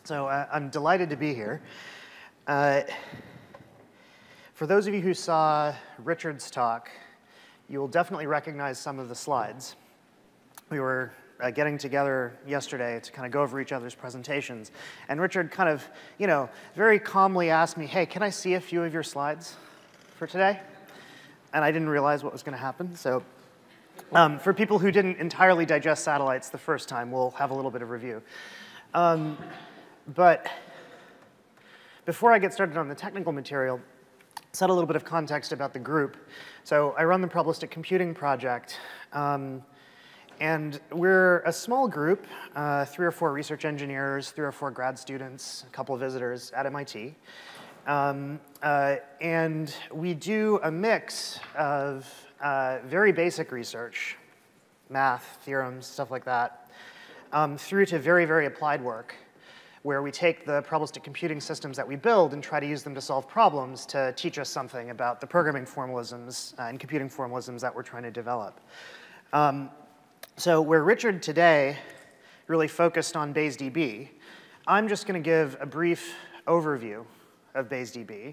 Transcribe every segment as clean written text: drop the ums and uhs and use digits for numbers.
So I'm delighted to be here. For those of you who saw Richard's talk, you will definitely recognize some of the slides. We were getting together yesterday to kind of go over each other's presentations, and Richard kind of, very calmly asked me, hey, can I see a few of your slides for today? And I didn't realize what was going to happen, so for people who didn't entirely digest satellites the first time, we'll have a little bit of review. But before I get started on the technical material, set a little bit of context about the group. So I run the Probabilistic Computing Project, and we're a small group, 3 or 4 research engineers, 3 or 4 grad students, a couple of visitors at MIT. And we do a mix of very basic research, math, theorems, stuff like that, through to very, very applied work, where we take the probabilistic computing systems that we build and try to use them to solve problems to teach us something about the programming formalisms and computing formalisms that we're trying to develop. So where Richard today really focused on BaseDB, I'm just going to give a brief overview of BaseDB,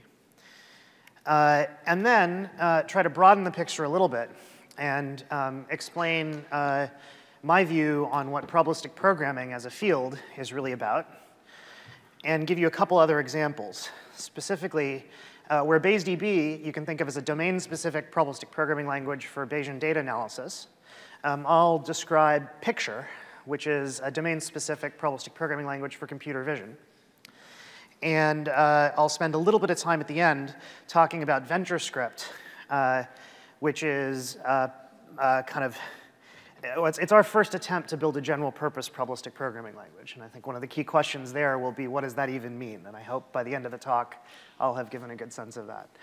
and then try to broaden the picture a little bit and explain my view on what probabilistic programming as a field is really about, and give you a couple other examples. Specifically, where BaseDB you can think of as a domain-specific probabilistic programming language for Bayesian data analysis, I'll describe Picture, which is a domain-specific probabilistic programming language for computer vision. And I'll spend a little bit of time at the end talking about VentureScript, which is it's our first attempt to build a general-purpose probabilistic programming language. And I think one of the key questions there will be, what does that even mean? And I hope by the end of the talk, I'll have given a good sense of that.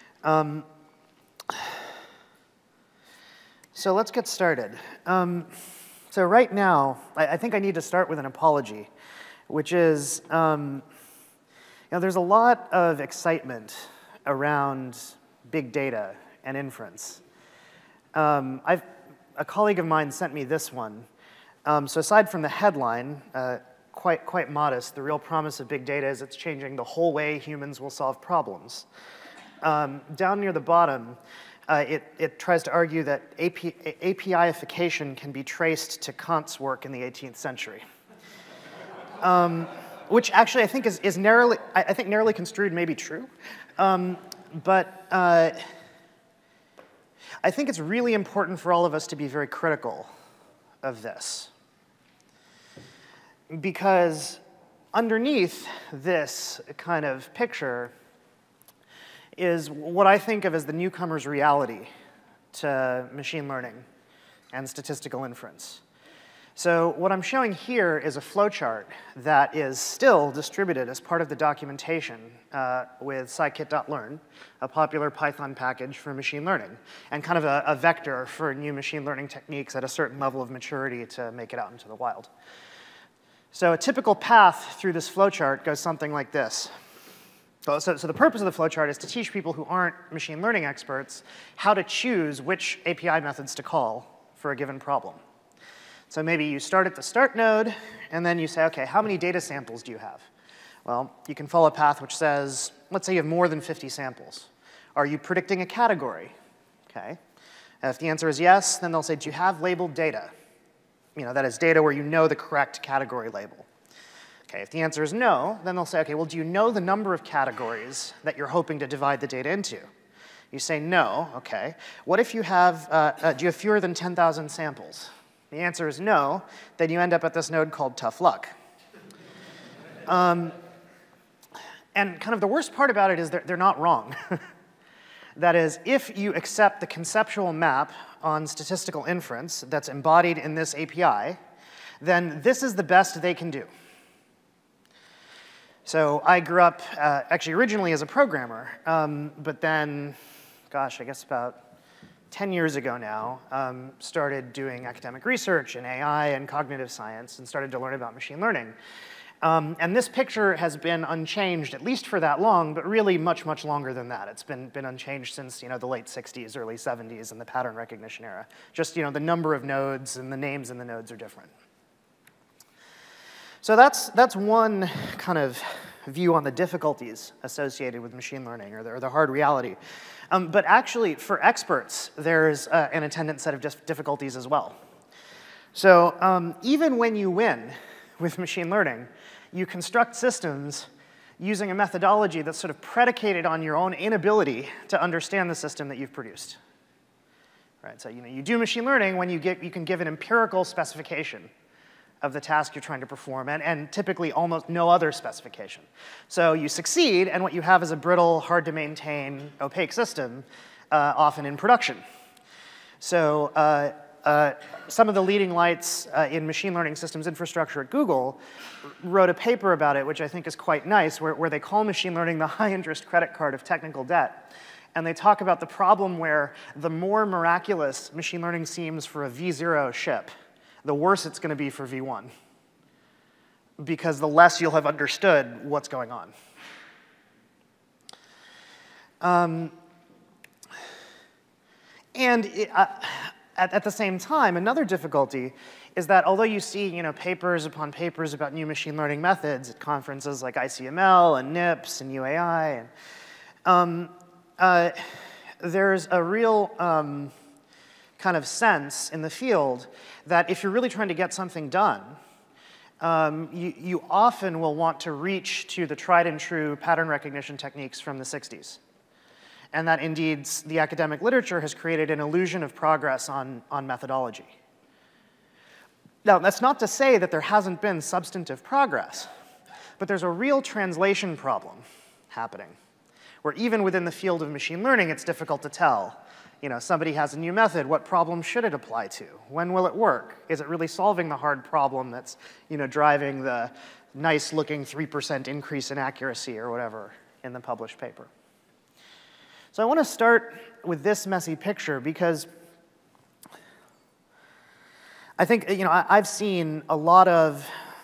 So let's get started. So right now, I think I need to start with an apology, which is, there's a lot of excitement around big data and inference. A colleague of mine sent me this one. So aside from the headline, quite modest, the real promise of big data is it's changing the whole way humans will solve problems. Down near the bottom, it tries to argue that APIification can be traced to Kant's work in the 18th century. Which actually I think is narrowly construed may be true. But I think it's really important for all of us to be very critical of this. Because underneath this kind of picture is what I think of as the newcomer's reality to machine learning and statistical inference. So what I'm showing here is a flowchart that is still distributed as part of the documentation with scikit.learn, a popular Python package for machine learning, and kind of a vector for new machine learning techniques at a certain level of maturity to make it out into the wild. So a typical path through this flowchart goes something like this. So the purpose of the flowchart is to teach people who aren't machine learning experts how to choose which API methods to call for a given problem. So maybe you start at the start node, and then you say, OK, how many data samples do you have? Well, you can follow a path which says, let's say you have more than 50 samples. Are you predicting a category? OK. If the answer is yes, then they'll say, do you have labeled data? That is data where you know the correct category label. OK, if the answer is no, then they'll say, OK, well, do you know the number of categories that you're hoping to divide the data into? You say no. OK. What if you have, do you have fewer than 10,000 samples? The answer is no. Then you end up at this node called tough luck. And kind of the worst part about it is they're not wrong. That is, if you accept the conceptual map on statistical inference that's embodied in this API, then this is the best they can do. So I grew up actually originally as a programmer, but then, gosh, I guess about 10 years ago now, started doing academic research in AI and cognitive science and started to learn about machine learning. And this picture has been unchanged, at least for that long, but really much, much longer than that. It's been unchanged since the late 60s, early 70s, and the pattern recognition era. Just the number of nodes and the names in the nodes are different. So that's one kind of view on the difficulties associated with machine learning, or the hard reality. But actually, for experts, there's an attendant set of difficulties as well. So even when you win with machine learning, you construct systems using a methodology that's sort of predicated on your own inability to understand the system that you've produced. Right? So you do machine learning when you can give an empirical specification of the task you're trying to perform, and typically almost no other specification. So you succeed, and what you have is a brittle, hard-to-maintain, opaque system, often in production. So some of the leading lights in machine learning systems infrastructure at Google wrote a paper about it, which I think is quite nice, where they call machine learning the high-interest credit card of technical debt. And they talk about the problem where the more miraculous machine learning seems for a V0 ship, the worse it's going to be for V1, because the less you'll have understood what's going on. At the same time, another difficulty is that although you see papers upon papers about new machine learning methods at conferences like ICML and NIPS and UAI, there's a real kind of sense in the field that if you're really trying to get something done, you often will want to reach to the tried and true pattern recognition techniques from the 60s. And that indeed the academic literature has created an illusion of progress on methodology. Now, that's not to say that there hasn't been substantive progress, but there's a real translation problem happening, where even within the field of machine learning, it's difficult to tell. Somebody has a new method. What problem should it apply to? When will it work? Is it really solving the hard problem that's driving the nice-looking 3% increase in accuracy or whatever in the published paper? So I want to start with this messy picture because I think I've seen a lot of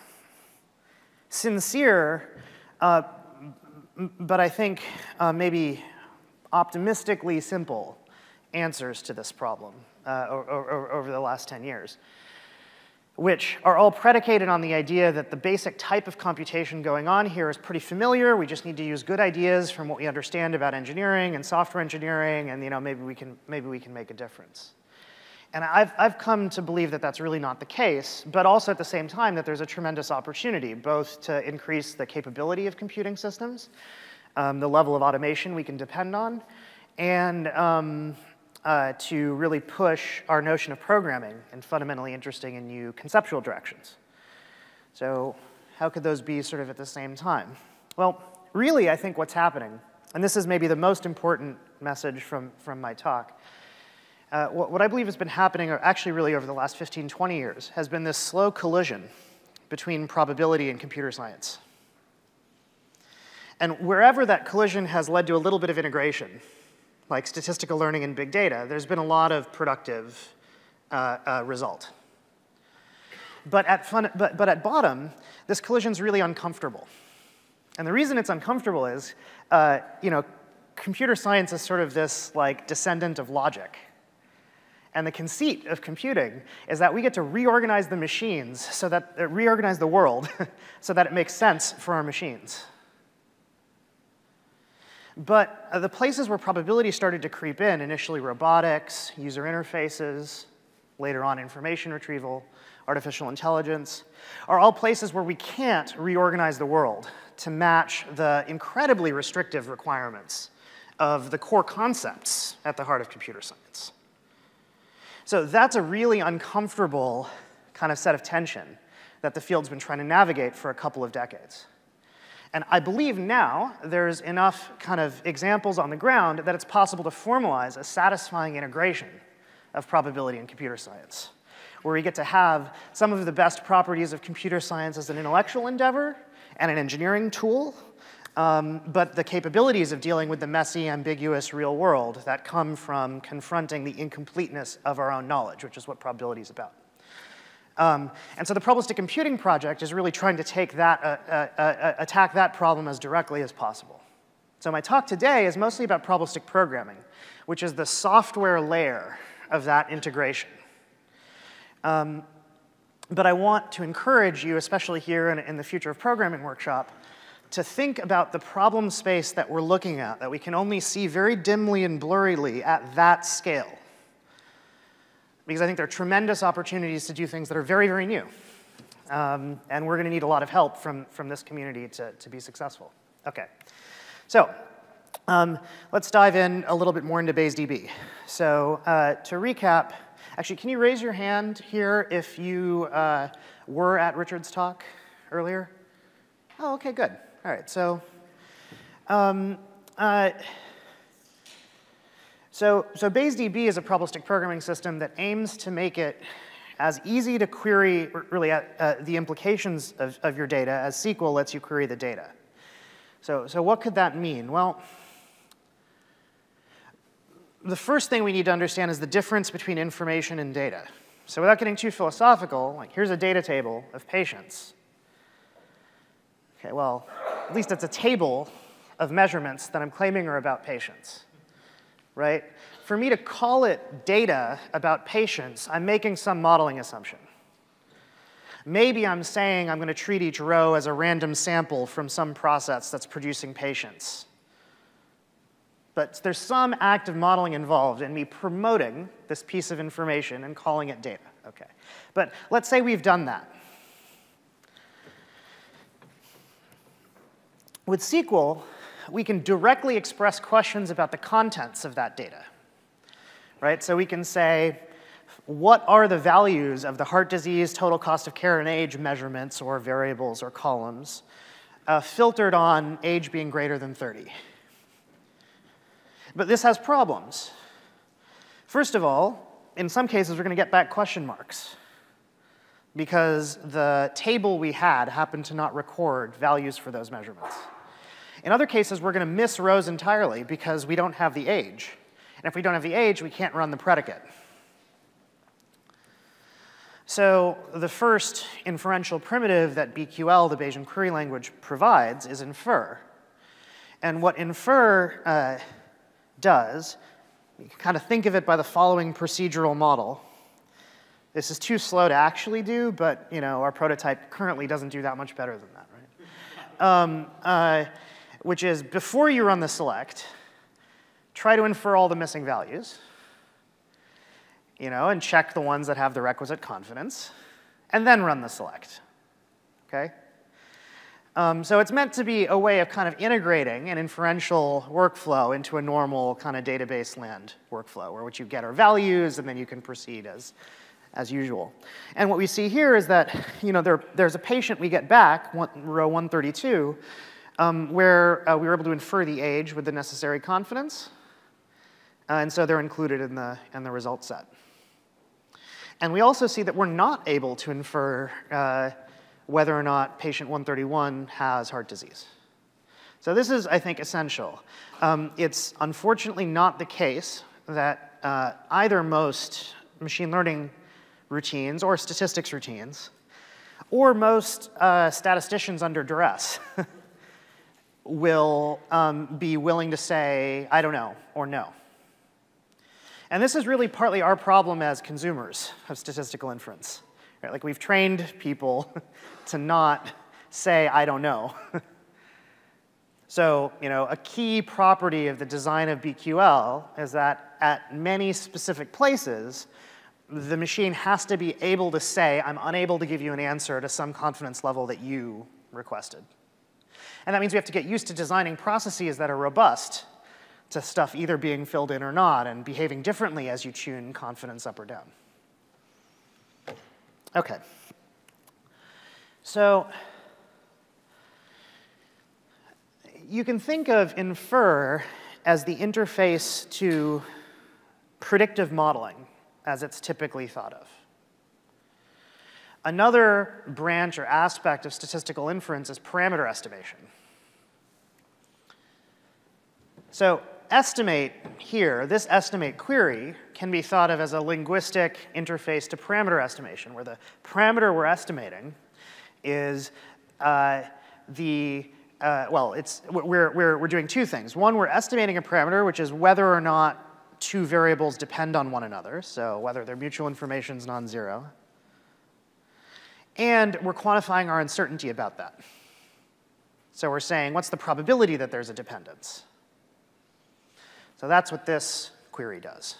sincere, but I think maybe optimistically simple answers to this problem over the last 10 years, which are all predicated on the idea that the basic type of computation going on here is pretty familiar. We just need to use good ideas from what we understand about engineering and software engineering, and maybe we can make a difference. And I've come to believe that that's really not the case, but also at the same time that there's a tremendous opportunity, both to increase the capability of computing systems, the level of automation we can depend on, and to really push our notion of programming in fundamentally interesting and new conceptual directions. So how could those be sort of at the same time? Well, really, I think what's happening, and this is maybe the most important message from my talk, what I believe has been happening, or actually really over the last 15, 20 years, has been this slow collision between probability and computer science. And wherever that collision has led to a little bit of integration, like statistical learning and big data, there's been a lot of productive result. But at bottom, this collision's really uncomfortable. And the reason it's uncomfortable is, computer science is sort of this descendant of logic. And the conceit of computing is that we get to reorganize the machines so that reorganize the world so that it makes sense for our machines. But the places where probability started to creep in, initially robotics, user interfaces, later on information retrieval, artificial intelligence, are all places where we can't reorganize the world to match the incredibly restrictive requirements of the core concepts at the heart of computer science. So that's a really uncomfortable kind of set of tension that the field's been trying to navigate for a couple of decades. And I believe now there's enough kind of examples on the ground that it's possible to formalize a satisfying integration of probability and computer science, where we get to have some of the best properties of computer science as an intellectual endeavor and an engineering tool, but the capabilities of dealing with the messy, ambiguous real world that come from confronting the incompleteness of our own knowledge, which is what probability is about. And so the Probabilistic Computing Project is really trying to take that, attack that problem as directly as possible. So my talk today is mostly about probabilistic programming, which is the software layer of that integration. But I want to encourage you, especially here in the Future of Programming workshop, to think about the problem space that we're looking at, that we can only see very dimly and blurrily at that scale. Because I think there are tremendous opportunities to do things that are very, very new. And we're going to need a lot of help from this community to be successful. OK. So let's dive in a little bit more into BaseDB. So to recap, actually, can you raise your hand here if you were at Richard's talk earlier? Oh, OK, good. All right, so BaseDB is a probabilistic programming system that aims to make it as easy to query, really, the implications of your data as SQL lets you query the data. So what could that mean? Well, the first thing we need to understand is the difference between information and data. So without getting too philosophical, like here's a data table of patients. OK, well, at least it's a table of measurements that I'm claiming are about patients, right? For me to call it data about patients, I'm making some modeling assumption. Maybe I'm saying I'm going to treat each row as a random sample from some process that's producing patients. But there's some act of modeling involved in me promoting this piece of information and calling it data. OK. But let's say we've done that. With SQL, we can directly express questions about the contents of that data. Right? So we can say, what are the values of the heart disease, total cost of care, and age measurements, or variables, or columns, filtered on age being greater than 30? But this has problems. First of all, in some cases, we're going to get back question marks, because the table we had happened to not record values for those measurements. In other cases, we're going to miss rows entirely because we don't have the age. And if we don't have the age, we can't run the predicate. So the first inferential primitive that BQL, the Bayesian query language, provides is infer. And what infer does, you can kind of think of it by the following procedural model. This is too slow to actually do, but our prototype currently doesn't do that much better than that, right? Which is, before you run the select, try to infer all the missing values, and check the ones that have the requisite confidence, and then run the select. OK? So it's meant to be a way of kind of integrating an inferential workflow into a normal kind of database land workflow, where what you get are values, and then you can proceed as usual. And what we see here is that there's a patient we get back, row 132, where we were able to infer the age with the necessary confidence. And so they're included in the result set. And we also see that we're not able to infer whether or not patient 131 has heart disease. So this is, I think, essential. It's unfortunately not the case that either most machine learning routines or statistics routines, or most statisticians under duress, will be willing to say, I don't know, or no. And this is really partly our problem as consumers of statistical inference. Right? Like, we've trained people to not say, I don't know. So, a key property of the design of BQL is that at many specific places, the machine has to be able to say, I'm unable to give you an answer to some confidence level that you requested. And that means we have to get used to designing processes that are robust to stuff either being filled in or not, and behaving differently as you tune confidence up or down. OK. So you can think of infer as the interface to predictive modeling, as it's typically thought of. Another branch or aspect of statistical inference is parameter estimation. So estimate here, this estimate query, can be thought of as a linguistic interface to parameter estimation, where the parameter we're estimating is we're doing two things. One, we're estimating a parameter, which is whether or not two variables depend on one another, so whether their mutual information is non-zero. And we're quantifying our uncertainty about that. So we're saying, what's the probability that there's a dependence? So that's what this query does.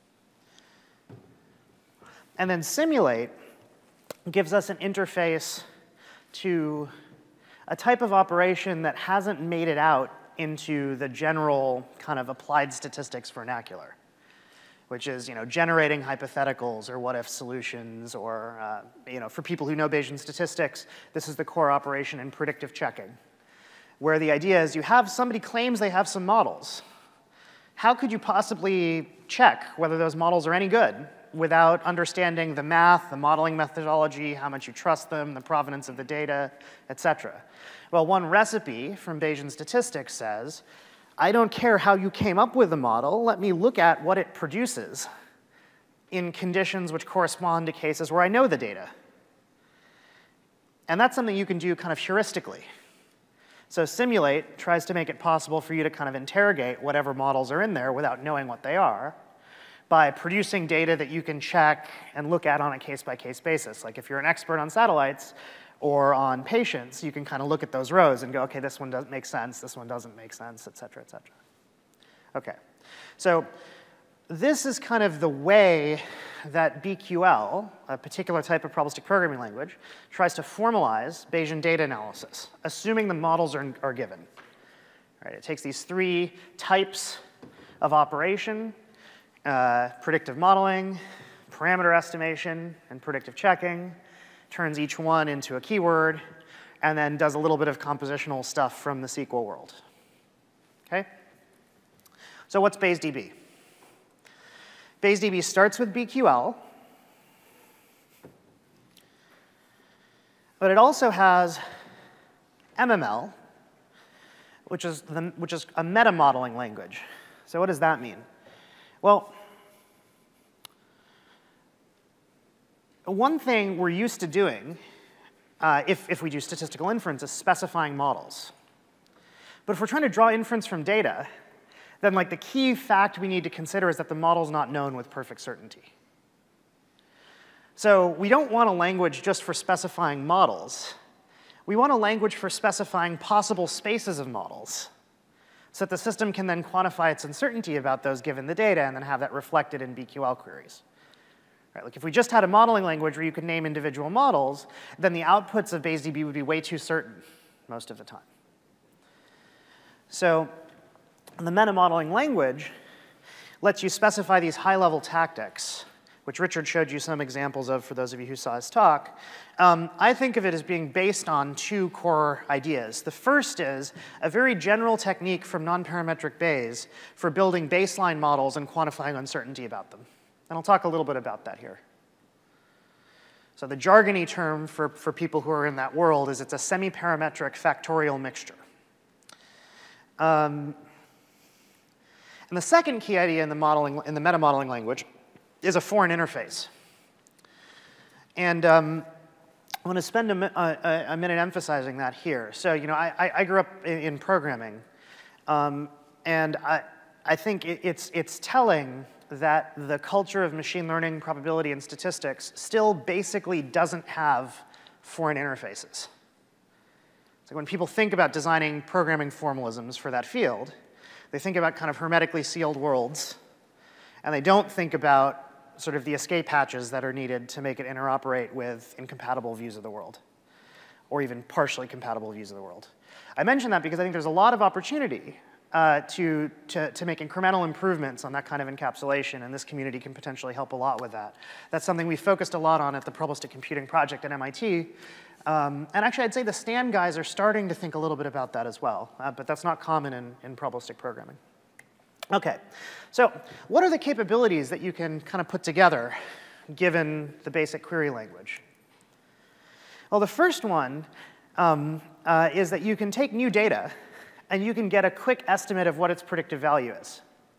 And then simulate gives us an interface to a type of operation that hasn't made it out into the general kind of applied statistics vernacular, which is generating hypotheticals or what-if solutions, or for people who know Bayesian statistics, this is the core operation in predictive checking, where the idea is somebody claims they have some models. How could you possibly check whether those models are any good without understanding the math, the modeling methodology, how much you trust them, the provenance of the data, et cetera? Well, one recipe from Bayesian statistics says, I don't care how you came up with the model, let me look at what it produces in conditions which correspond to cases where I know the data. And that's something you can do kind of heuristically. So simulate tries to make it possible for you to kind of interrogate whatever models are in there without knowing what they are by producing data that you can check and look at on a case-by-case basis. Like if you're an expert on satellites or on patients, you can kind of look at those rows and go, OK, this one doesn't make sense, this one doesn't make sense, et cetera, et cetera. OK, so this is kind of the way that BQL, a particular type of probabilistic programming language, tries to formalize Bayesian data analysis, assuming the models are given. All right, it takes these three types of operation, predictive modeling, parameter estimation, and predictive checking, turns each one into a keyword, and then does a little bit of compositional stuff from the SQL world. OK? So what's BayesDB? BayesDB starts with BQL, but it also has MML, which is a meta-modeling language. So what does that mean? Well, one thing we're used to doing, if we do statistical inference, is specifying models. But if we're trying to draw inference from data, then the key fact we need to consider is that the model's not known with perfect certainty. So we don't want a language just for specifying models. We want a language for specifying possible spaces of models, so that the system can then quantify its uncertainty about those given the data and then have that reflected in BQL queries. Right, like if we just had a modeling language where you could name individual models, then the outputs of BayesDB would be way too certain most of the time. So the meta-modeling language lets you specify these high-level tactics, which Richard showed you some examples of for those of you who saw his talk. I think of it as being based on two core ideas. The first is a very general technique from non-parametric Bayes for building baseline models and quantifying uncertainty about them. And I'll talk a little bit about that here. So the jargony term for people who are in that world is it's a semi-parametric factorial mixture. And the second key idea in the meta-modeling language is a foreign interface. And I want to spend a minute emphasizing that here. So I grew up in programming, and I think it's telling that the culture of machine learning, probability, and statistics still basically doesn't have foreign interfaces. So when people think about designing programming formalisms for that field, they think about kind of hermetically sealed worlds, and they don't think about sort of the escape hatches that are needed to make it interoperate with incompatible views of the world, or even partially compatible views of the world. I mention that because I think there's a lot of opportunity to make incremental improvements on that kind of encapsulation, and this community can potentially help a lot with that. That's something we focused a lot on at the Probabilistic Computing Project at MIT. And actually, I'd say the STAN guys are starting to think a little bit about that as well, but that's not common in probabilistic programming. OK, so what are the capabilities that you can kind of put together given the basic query language? Well, the first one is that you can take new data, and you can get a quick estimate of what its predictive value is.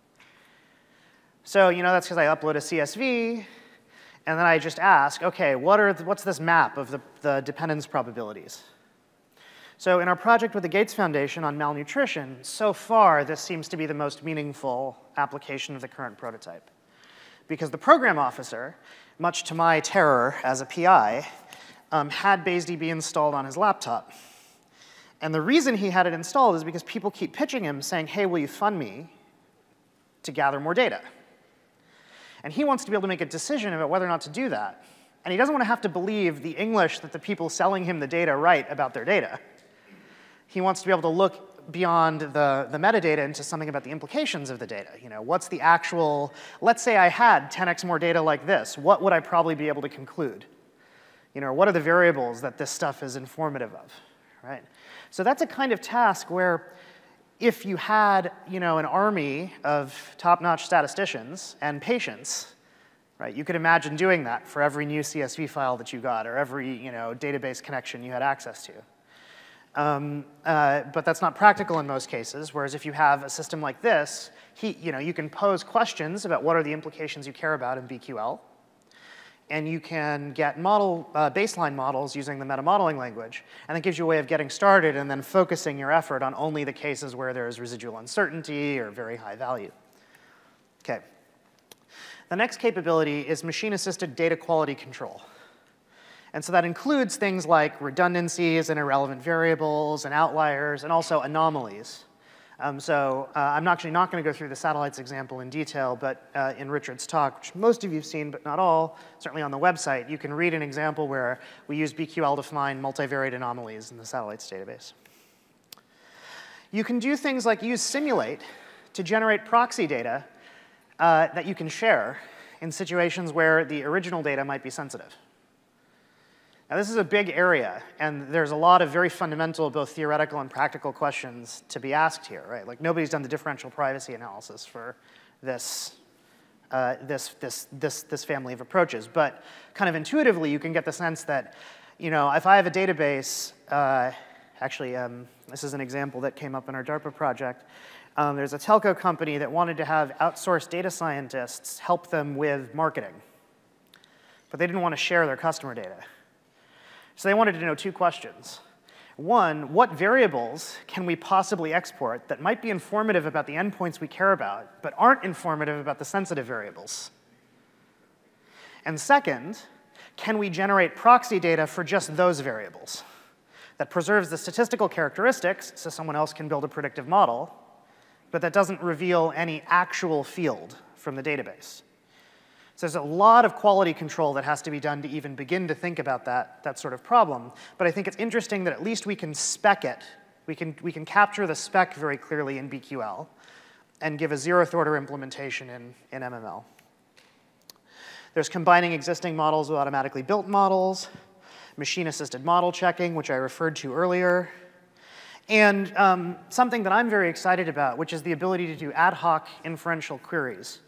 So that's because I upload a CSV, and then I just ask, OK, what's this map of the dependence probabilities? So in our project with the Gates Foundation on malnutrition, so far, this seems to be the most meaningful application of the current prototype. Because the program officer, much to my terror as a PI, had BaseDB installed on his laptop. And the reason he had it installed is because people keep pitching him saying, hey, will you fund me to gather more data? And he wants to be able to make a decision about whether or not to do that. And he doesn't want to have to believe the English that the people selling him the data write about their data. He wants to be able to look beyond the metadata into something about the implications of the data. You know, what's the actual, let's say I had 10x more data like this, what would I probably be able to conclude? You know, what are the variables that this stuff is informative of, right? So that's a kind of task where if you had, you know, an army of top-notch statisticians and patients, right, you could imagine doing that for every new CSV file that you got or every, you know, database connection you had access to. But that's not practical in most cases, whereas if you have a system like this, you know, you can pose questions about what are the implications you care about in BQL, and you can get baseline models using the meta-modeling language, and that gives you a way of getting started and then focusing your effort on only the cases where there's residual uncertainty or very high value. Okay. The next capability is machine-assisted data quality control. And so that includes things like redundancies and irrelevant variables and outliers and also anomalies. I'm actually not going to go through the satellites example in detail, but in Richard's talk, which most of you have seen, but not all, certainly on the website, you can read an example where we use BQL to find multivariate anomalies in the satellites database. You can do things like use Simulate to generate proxy data that you can share in situations where the original data might be sensitive. Now, this is a big area, and there's a lot of very fundamental, both theoretical and practical questions to be asked here, right? Like, nobody's done the differential privacy analysis for this family of approaches. But kind of intuitively, you can get the sense that, you know, if I have a database, this is an example that came up in our DARPA project. There's a telco company that wanted to have outsourced data scientists help them with marketing, but they didn't want to share their customer data. So they wanted to know two questions. One, what variables can we possibly export that might be informative about the endpoints we care about, but aren't informative about the sensitive variables? And second, can we generate proxy data for just those variables that preserves the statistical characteristics so someone else can build a predictive model, but that doesn't reveal any actual field from the database? So there's a lot of quality control that has to be done to even begin to think about that sort of problem. But I think it's interesting that at least we can spec it. We can capture the spec very clearly in BQL and give a zeroth order implementation in MML. There's combining existing models with automatically built models, machine-assisted model checking, which I referred to earlier, and something that I'm very excited about, which is the ability to do ad hoc inferential queries.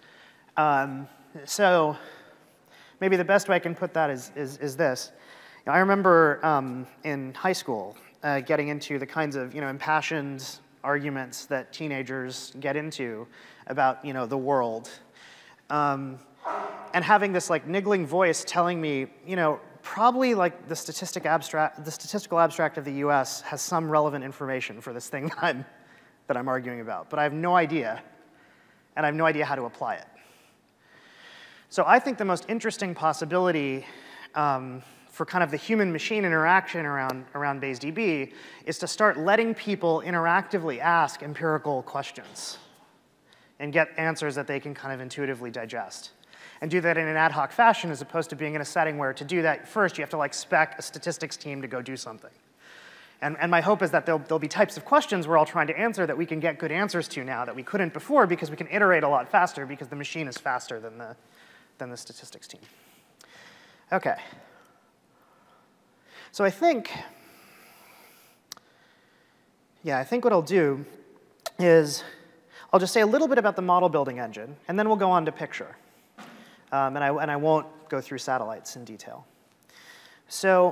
So maybe the best way I can put that is this. You know, I remember in high school getting into the kinds of, you know, impassioned arguments that teenagers get into about, you know, the world, and having this like niggling voice telling me, you know, probably like the statistical abstract of the US has some relevant information for this thing that I'm arguing about, but I have no idea, and I have no idea how to apply it. So I think the most interesting possibility for kind of the human-machine interaction around BaseDB is to start letting people interactively ask empirical questions and get answers that they can kind of intuitively digest. And do that in an ad hoc fashion as opposed to being in a setting where to do that first you have to like spec a statistics team to go do something. And my hope is that there'll be types of questions we're all trying to answer that we can get good answers to now that we couldn't before because we can iterate a lot faster because the machine is faster than the statistics team. Okay. So I think what I'll do is I'll just say a little bit about the model building engine, and then we'll go on to picture. And I won't go through satellites in detail. So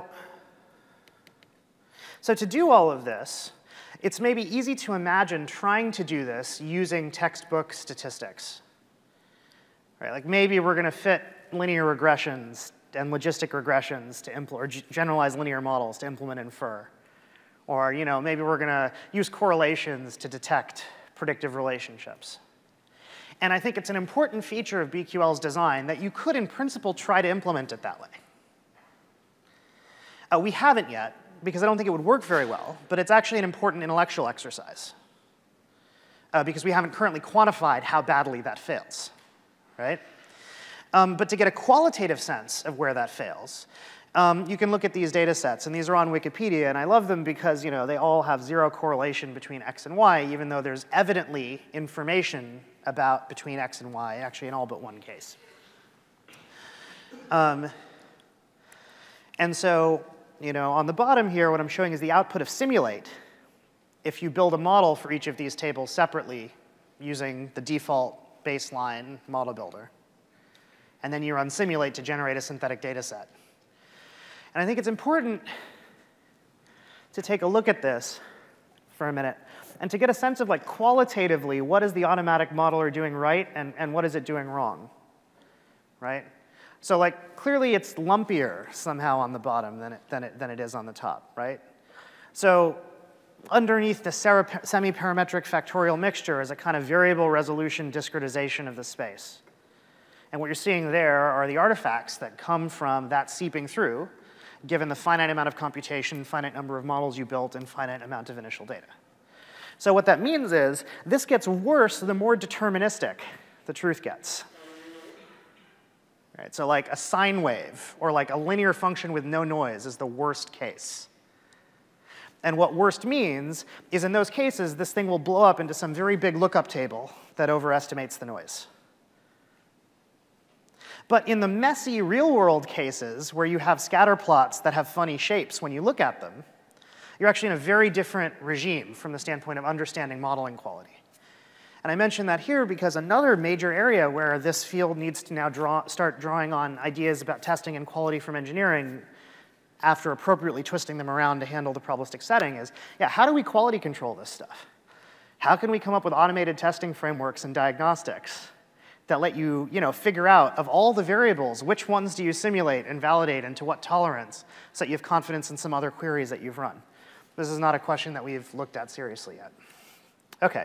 to do all of this, it's maybe easy to imagine trying to do this using textbook statistics. Right, like maybe we're going to fit linear regressions and logistic regressions to or generalized linear models to implement infer. Or, you know, maybe we're going to use correlations to detect predictive relationships. And I think it's an important feature of BQL's design that you could, in principle, try to implement it that way. We haven't yet, because I don't think it would work very well, but it's actually an important intellectual exercise, because we haven't currently quantified how badly that fails, right? But to get a qualitative sense of where that fails, you can look at these data sets, and these are on Wikipedia, and I love them because they all have zero correlation between x and y, even though there's evidently information between x and y, actually in all but one case. And so, on the bottom here, what I'm showing is the output of Simulate if you build a model for each of these tables separately using the default baseline model builder. And then you run Simulate to generate a synthetic data set. And I think it's important to take a look at this for a minute and to get a sense of, qualitatively, what is the automatic modeler doing right and what is it doing wrong, right? So, clearly it's lumpier somehow on the bottom than it is on the top, right? So underneath the semi-parametric factorial mixture is a kind of variable resolution discretization of the space. And what you're seeing there are the artifacts that come from that seeping through, given the finite amount of computation, finite number of models you built, and finite amount of initial data. So what that means is this gets worse the more deterministic the truth gets. Right, so a sine wave or a linear function with no noise is the worst case. And what worst means is in those cases, this thing will blow up into some very big lookup table that overestimates the noise. But in the messy real-world cases where you have scatter plots that have funny shapes when you look at them, you're actually in a very different regime from the standpoint of understanding modeling quality. And I mention that here because another major area where this field needs to now start drawing on ideas about testing and quality from engineering after appropriately twisting them around to handle the probabilistic setting is, how do we quality control this stuff? How can we come up with automated testing frameworks and diagnostics that let you, figure out, of all the variables, which ones do you simulate and validate and to what tolerance so that you have confidence in some other queries that you've run? This is not a question that we've looked at seriously yet. OK.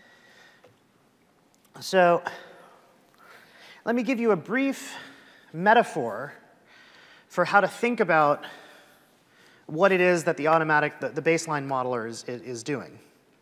So let me give you a brief metaphor for how to think about what it is that the baseline modeler is doing.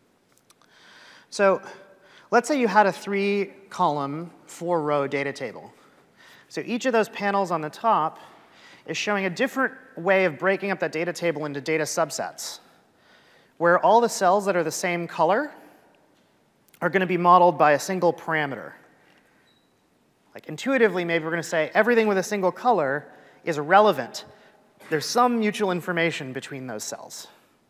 So let's say you had a 3-column, 4-row data table. So each of those panels on the top is showing a different way of breaking up that data table into data subsets, where all the cells that are the same color are going to be modeled by a single parameter. Intuitively, maybe we're going to say everything with a single color is relevant. There's some mutual information between those cells.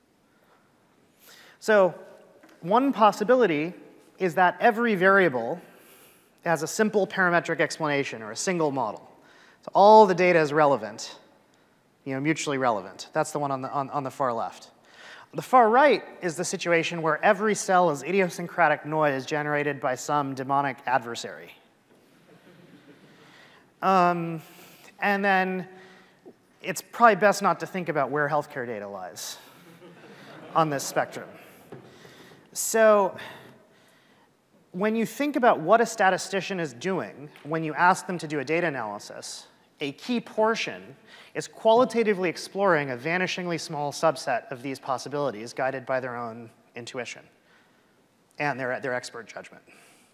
So one possibility is that every variable has a simple parametric explanation or a single model. So all the data is relevant, mutually relevant. That's the one on the far left. The far right is the situation where every cell is idiosyncratic noise generated by some demonic adversary. And then it's probably best not to think about where healthcare data lies on this spectrum. So when you think about what a statistician is doing when you ask them to do a data analysis, a key portion is qualitatively exploring a vanishingly small subset of these possibilities guided by their own intuition and their expert judgment.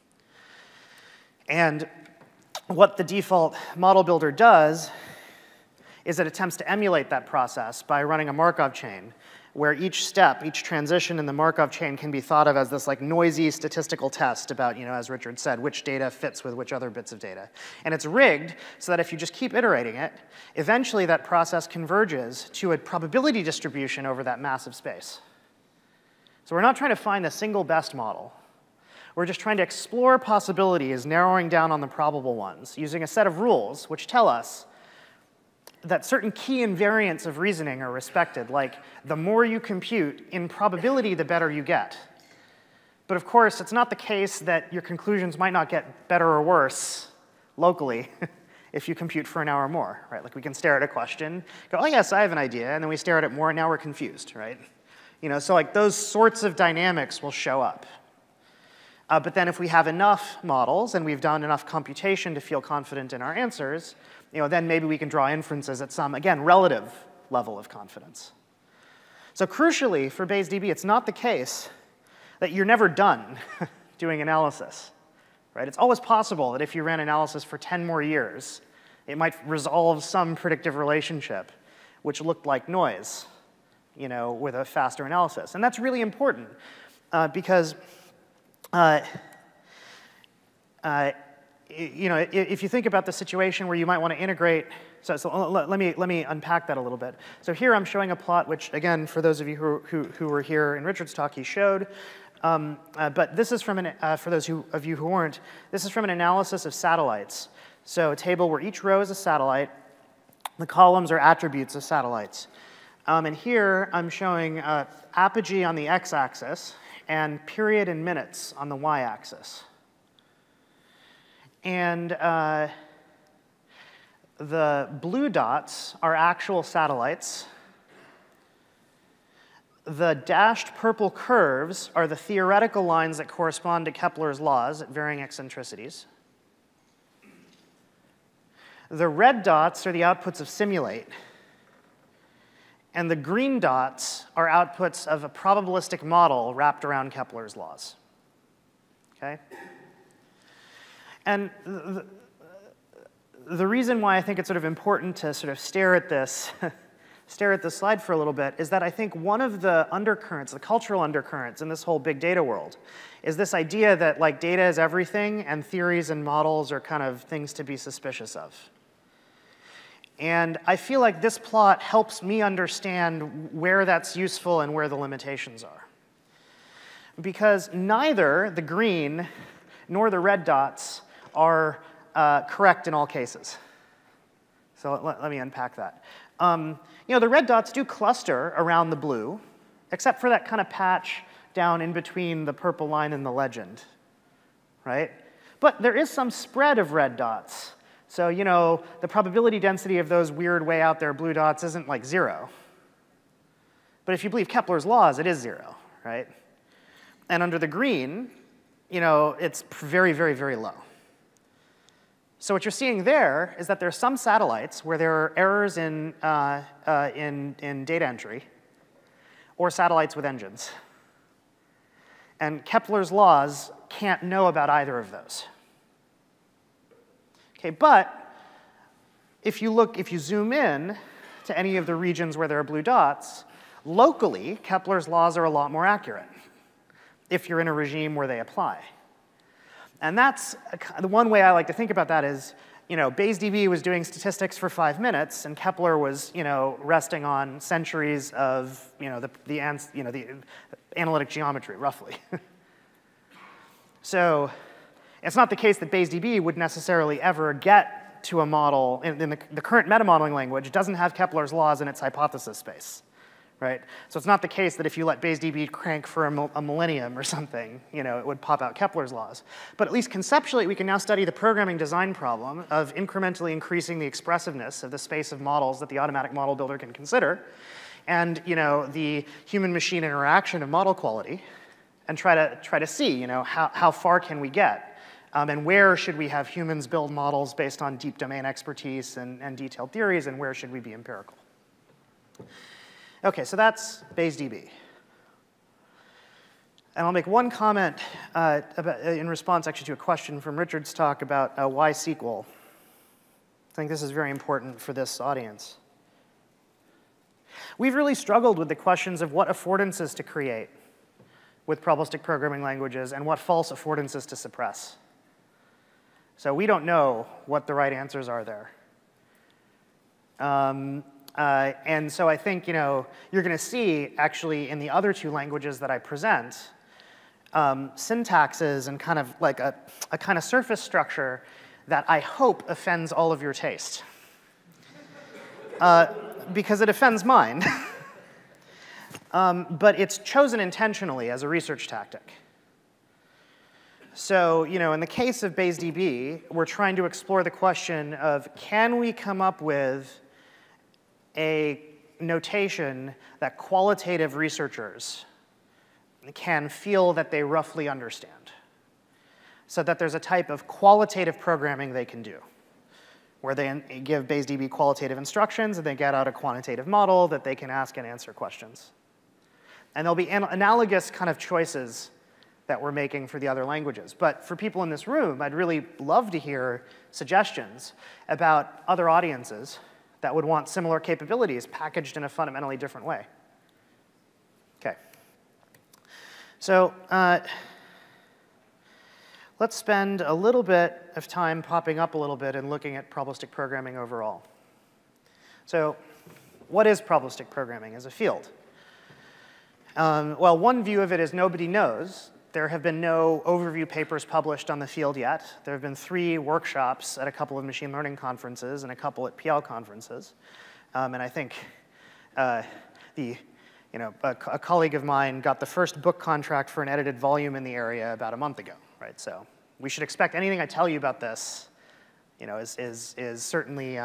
And what the default model builder does is it attempts to emulate that process by running a Markov chain where each step, each transition in the Markov chain can be thought of as this noisy statistical test about, as Richard said, which data fits with which other bits of data. And it's rigged so that if you just keep iterating it, eventually that process converges to a probability distribution over that massive space. So we're not trying to find the single best model. We're just trying to explore possibilities, narrowing down on the probable ones, using a set of rules which tell us that certain key invariants of reasoning are respected, like the more you compute, in probability, the better you get. But of course, it's not the case that your conclusions might not get better or worse locally if you compute for an hour more, right? We can stare at a question, go, oh yes, I have an idea, and then we stare at it more, and now we're confused, right? So those sorts of dynamics will show up. But then if we have enough models and we've done enough computation to feel confident in our answers, then maybe we can draw inferences at some, again, relative level of confidence. So crucially, for BaseDB, it's not the case that you're never done doing analysis, right? It's always possible that if you ran analysis for 10 more years, it might resolve some predictive relationship which looked like noise, with a faster analysis. And that's really important because if you think about the situation where you might want to integrate, so let me unpack that a little bit. So here I'm showing a plot, which again, for those of you who were here in Richard's talk, he showed. But this is from for those of you who weren't, this is from an analysis of satellites. So a table where each row is a satellite. The columns are attributes of satellites. And here I'm showing apogee on the x-axis and period in minutes on the y-axis. And the blue dots are actual satellites. The dashed purple curves are the theoretical lines that correspond to Kepler's laws at varying eccentricities. The red dots are the outputs of Simulate. And the green dots are outputs of a probabilistic model wrapped around Kepler's laws. Okay? And the reason why I think it's sort of important to sort of stare at this slide for a little bit is that I think one of the undercurrents, the cultural undercurrents in this whole big data world is this idea that like data is everything and theories and models are kind of things to be suspicious of. And I feel like this plot helps me understand where that's useful and where the limitations are. Because neither the green nor the red dots are correct in all cases. So let me unpack that. The red dots do cluster around the blue, except for that kind of patch down in between the purple line and the legend, right? But there is some spread of red dots. So, the probability density of those weird way out there blue dots isn't like 0. But if you believe Kepler's laws, it is 0, right? And under the green, it's very, very, very low. So what you're seeing there is that there are some satellites where there are errors in data entry, or satellites with engines. And Kepler's laws can't know about either of those. Okay, but if you zoom in to any of the regions where there are blue dots, locally, Kepler's laws are a lot more accurate if you're in a regime where they apply. And that's the one way I like to think about that is, BaseDB was doing statistics for 5 minutes, and Kepler was, resting on centuries of, the analytic geometry, roughly. So it's not the case that BaseDB would necessarily ever get to a model in the current metamodeling language doesn't have Kepler's laws in its hypothesis space, right? So it's not the case that if you let BaseDB crank for a millennium or something, it would pop out Kepler's laws. But at least conceptually, we can now study the programming design problem of incrementally increasing the expressiveness of the space of models that the automatic model builder can consider, and the human-machine interaction of model quality, and try to see how far can we get. And where should we have humans build models based on deep domain expertise and detailed theories, and where should we be empirical? OK, so that's BaseDB. And I'll make one comment in response, actually, to a question from Richard's talk about why SQL. I think this is very important for this audience. We've really struggled with the questions of what affordances to create with probabilistic programming languages and what false affordances to suppress. So we don't know what the right answers are there. And so I think you're going to see, actually, in the other two languages that I present, syntaxes and kind of like a kind of surface structure that I hope offends all of your taste. Because it offends mine. But it's chosen intentionally as a research tactic. So, in the case of BaseDB, we're trying to explore the question of, can we come up with a notation that qualitative researchers can feel that they roughly understand, so that there's a type of qualitative programming they can do, where they give BaseDB qualitative instructions and they get out a quantitative model that they can ask and answer questions. And there'll be analogous kind of choices that we're making for the other languages. But for people in this room, I'd really love to hear suggestions about other audiences that would want similar capabilities packaged in a fundamentally different way. OK. So let's spend a little bit of time popping up a little bit and looking at probabilistic programming overall. So what is probabilistic programming as a field? Well, one view of it is nobody knows. There have been no overview papers published on the field yet. There have been 3 workshops at a couple of machine learning conferences and a couple at PL conferences. And I think a colleague of mine got the first book contract for an edited volume in the area about a month ago, right? So we should expect anything I tell you about this, is certainly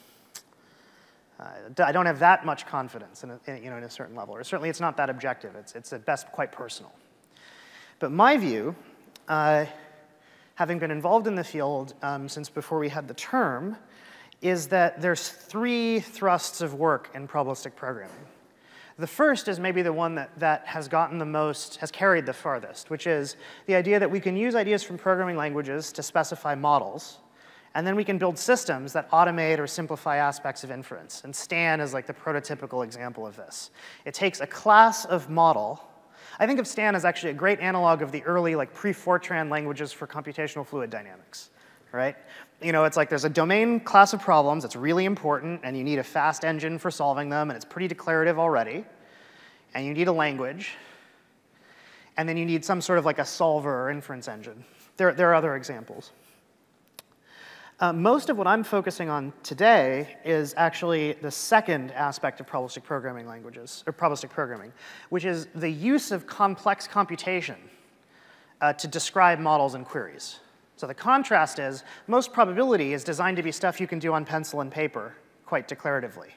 I don't have that much confidence in a certain level, or certainly it's not that objective. It's at best quite personal. But my view, having been involved in the field since before we had the term, is that there's 3 thrusts of work in probabilistic programming. The first is maybe the one that has gotten the most, has carried the farthest, which is the idea that we can use ideas from programming languages to specify models, and then we can build systems that automate or simplify aspects of inference. And Stan is like the prototypical example of this. It takes a class of model. I think of Stan as actually a great analog of the early pre-Fortran languages for computational fluid dynamics, right? It's like there's a domain class of problems that's really important, and you need a fast engine for solving them, and it's pretty declarative already. And you need a language. And then you need some sort of a solver or inference engine. There are other examples. Most of what I'm focusing on today is actually the second aspect of probabilistic programming languages, or probabilistic programming, which is the use of complex computation to describe models and queries. So the contrast is most probability is designed to be stuff you can do on pencil and paper quite declaratively.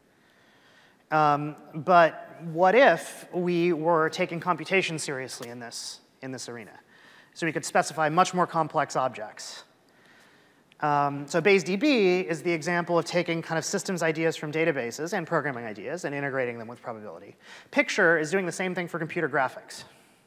But what if we were taking computation seriously in this arena? So we could specify much more complex objects. So BaseDB is the example of taking kind of systems ideas from databases and programming ideas and integrating them with probability. Picture is doing the same thing for computer graphics.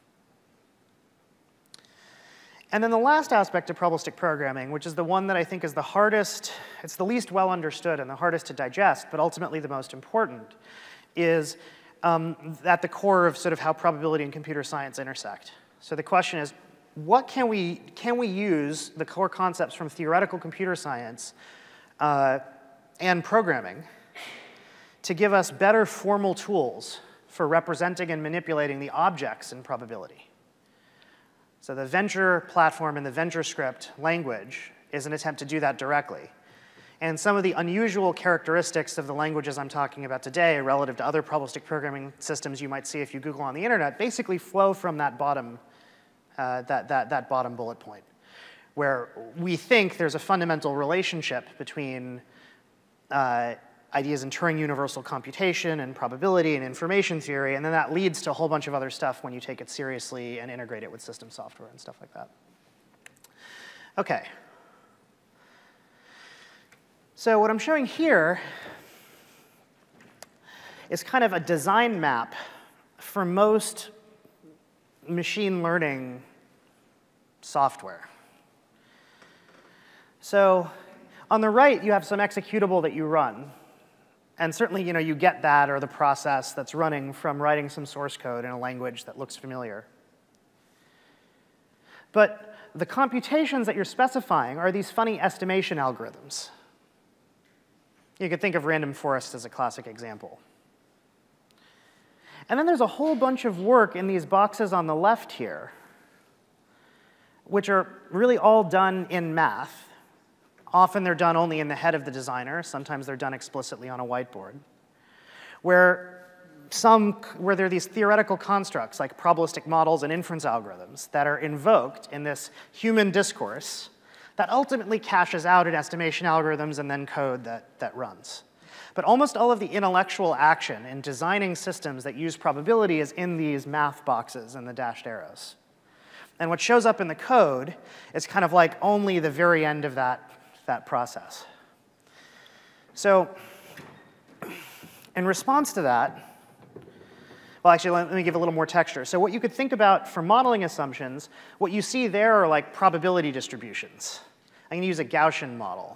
And then the last aspect of probabilistic programming, which is the one that I think is the hardest, it's the least well understood and the hardest to digest, but ultimately the most important, is at the core of sort of how probability and computer science intersect. So the question is, what can we use the core concepts from theoretical computer science and programming to give us better formal tools for representing and manipulating the objects in probability? So the Venture platform and the VentureScript language is an attempt to do that directly. And some of the unusual characteristics of the languages I'm talking about today relative to other probabilistic programming systems you might see if you Google on the internet basically flow from that bottom bottom bullet point, where we think there's a fundamental relationship between ideas in Turing universal computation and probability and information theory, and then that leads to a whole bunch of other stuff when you take it seriously and integrate it with system software and stuff like that. OK. So what I'm showing here is kind of a design map for most machine learning software. So on the right, you have some executable that you run. And certainly, you get that or the process that's running from writing some source code in a language that looks familiar. But the computations that you're specifying are these funny estimation algorithms. You could think of random forest as a classic example. And then there's a whole bunch of work in these boxes on the left here, which are really all done in math. Often they're done only in the head of the designer. Sometimes they're done explicitly on a whiteboard, where there are these theoretical constructs like probabilistic models and inference algorithms that are invoked in this human discourse that ultimately caches out in estimation algorithms and then code that runs. But almost all of the intellectual action in designing systems that use probability is in these math boxes and the dashed arrows. And what shows up in the code is kind of like only the very end of that process. So in response to that, well, actually, let me give a little more texture. So what you could think about for modeling assumptions, what you see there are like probability distributions. I can use a Gaussian model,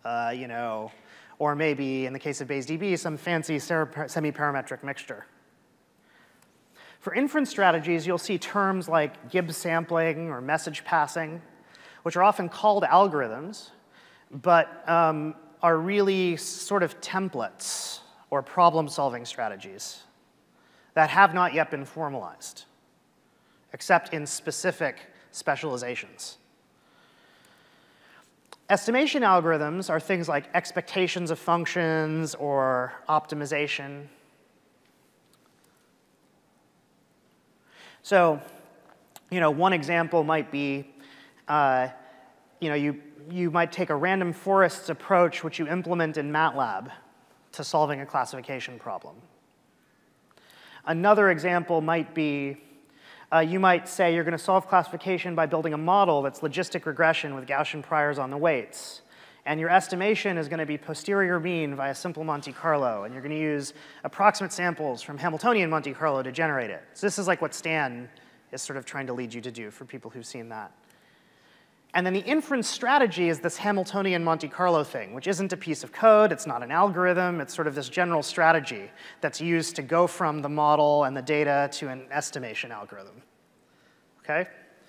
or maybe, in the case of BaseDB, some fancy semi-parametric mixture. For inference strategies, you'll see terms like Gibbs sampling or message passing, which are often called algorithms, but are really sort of templates or problem-solving strategies that have not yet been formalized, except in specific specializations. Estimation algorithms are things like expectations of functions or optimization. So, one example might be, you might take a random forests approach which you implement in MATLAB to solving a classification problem. Another example might be, you might say you're going to solve classification by building a model that's logistic regression with Gaussian priors on the weights. And your estimation is going to be posterior mean via simple Monte Carlo. And you're going to use approximate samples from Hamiltonian Monte Carlo to generate it. So this is like what Stan is sort of trying to lead you to do for people who've seen that. And then the inference strategy is this Hamiltonian Monte Carlo thing, which isn't a piece of code. It's not an algorithm. It's sort of this general strategy that's used to go from the model and the data to an estimation algorithm. OK?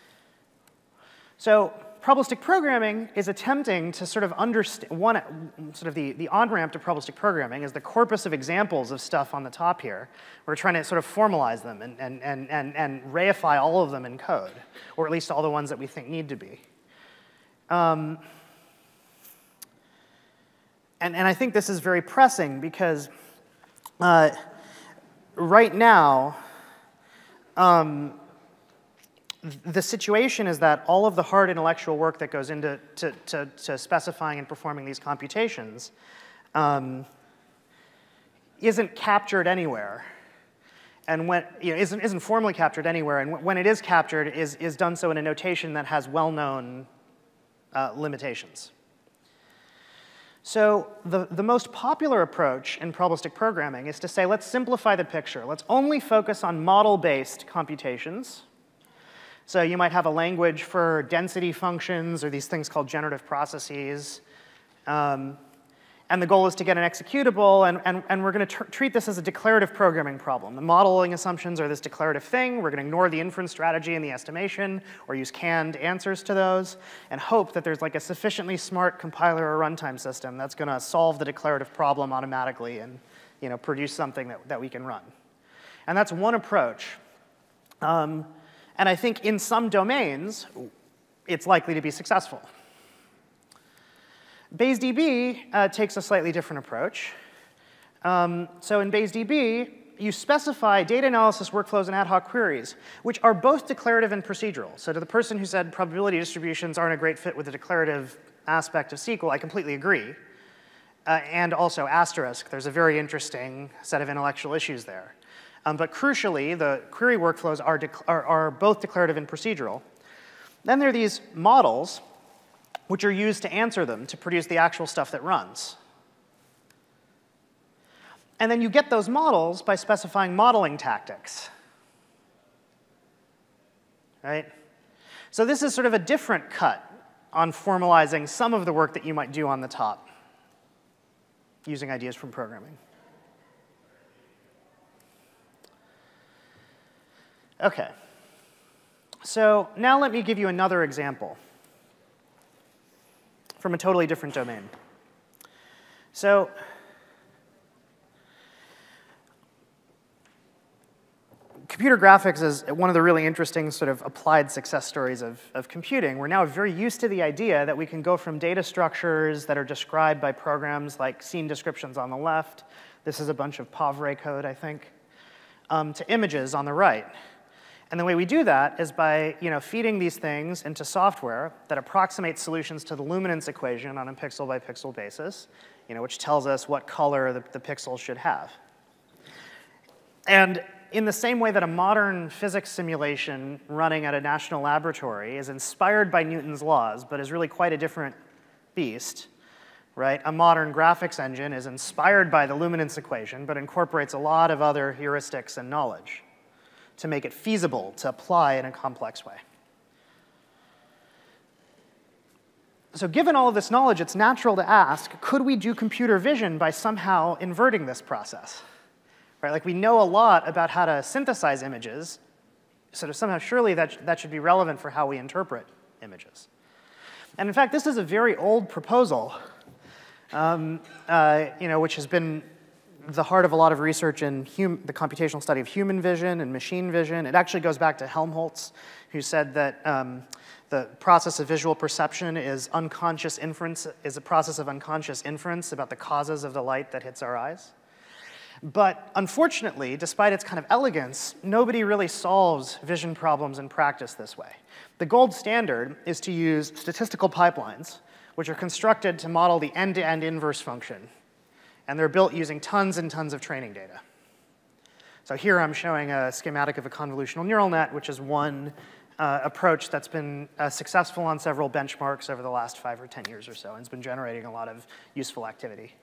So probabilistic programming is attempting to sort of understand the on-ramp to probabilistic programming is the corpus of examples of stuff on the top here. We're trying to sort of formalize them and reify all of them in code, or at least all the ones that we think need to be. And I think this is very pressing because right now, the situation is that all of the hard intellectual work that goes into to specifying and performing these computations isn't captured anywhere, and when isn't formally captured anywhere. And when it is captured, is done so in a notation that has well-known limitations. So the most popular approach in probabilistic programming is to say, let's simplify the picture. Let's only focus on model-based computations. So you might have a language for density functions or these things called generative processes. And the goal is to get an executable, and we're going to treat this as a declarative programming problem. The modeling assumptions are this declarative thing. We're going to ignore the inference strategy and the estimation, or use canned answers to those, and hope that there's like a sufficiently smart compiler or runtime system that's going to solve the declarative problem automatically and produce something that we can run. And that's one approach. And I think in some domains, it's likely to be successful. BaseDB takes a slightly different approach. So in BaseDB, you specify data analysis workflows and ad hoc queries, which are both declarative and procedural. So to the person who said probability distributions aren't a great fit with the declarative aspect of SQL, I completely agree. And also asterisk, there's a very interesting set of intellectual issues there. But crucially, the query workflows are both declarative and procedural. Then there are these models, which are used to answer them to produce the actual stuff that runs. And then you get those models by specifying modeling tactics. Right? So this is sort of a different cut on formalizing some of the work that you might do on the top, using ideas from programming. OK. So now let me give you another example from a totally different domain. So computer graphics is one of the really interesting sort of applied success stories of computing. We're now very used to the idea that we can go from data structures that are described by programs like scene descriptions on the left. This is a bunch of Pavre code, I think, to images on the right. And the way we do that is by feeding these things into software that approximates solutions to the luminance equation on a pixel-by-pixel basis, which tells us what color the pixels should have. And in the same way that a modern physics simulation running at a national laboratory is inspired by Newton's laws, but is really quite a different beast, right? A modern graphics engine is inspired by the luminance equation, but incorporates a lot of other heuristics and knowledge to make it feasible to apply in a complex way. So given all of this knowledge, it's natural to ask, could we do computer vision by somehow inverting this process? Right? Like, we know a lot about how to synthesize images, so somehow surely that should be relevant for how we interpret images. And in fact, this is a very old proposal, which has been the heart of a lot of research in the computational study of human vision and machine vision. It actually goes back to Helmholtz, who said that the process of visual perception is unconscious inference, is a process of unconscious inference about the causes of the light that hits our eyes. But unfortunately, despite its kind of elegance, nobody really solves vision problems in practice this way. The gold standard is to use statistical pipelines, which are constructed to model the end-to-end inverse function. And they're built using tons and tons of training data. So here I'm showing a schematic of a convolutional neural net, which is one approach that's been successful on several benchmarks over the last 5 or 10 years or so, and it's been generating a lot of useful activity.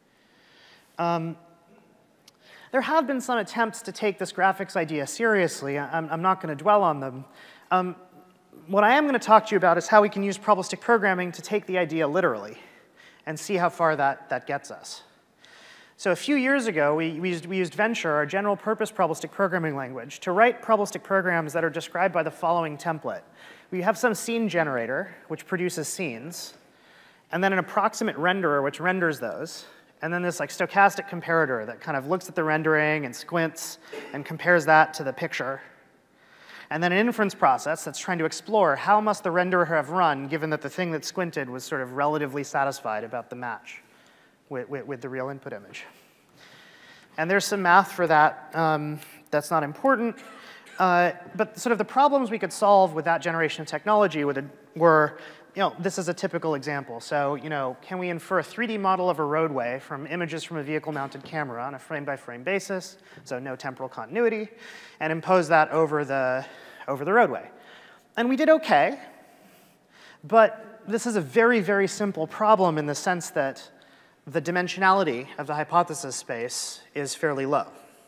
There have been some attempts to take this graphics idea seriously. I'm not going to dwell on them. What I am going to talk to you about is how we can use probabilistic programming to take the idea literally and see how far that gets us. So a few years ago, we used Venture, our general-purpose probabilistic programming language, to write probabilistic programs that are described by the following template. We have some scene generator, which produces scenes, and then an approximate renderer, which renders those, and then this like stochastic comparator that kind of looks at the rendering and squints and compares that to the picture. And then an inference process that's trying to explore how must the renderer have run given that the thing that squinted was sort of relatively satisfied about the match with the real input image. And there's some math for that. That's not important. But sort of the problems we could solve with that generation of technology were, this is a typical example. So, can we infer a 3D model of a roadway from images from a vehicle-mounted camera on a frame-by-frame basis, so no temporal continuity, and impose that over the roadway? And we did OK. But this is a very, very simple problem in the sense that the dimensionality of the hypothesis space is fairly low.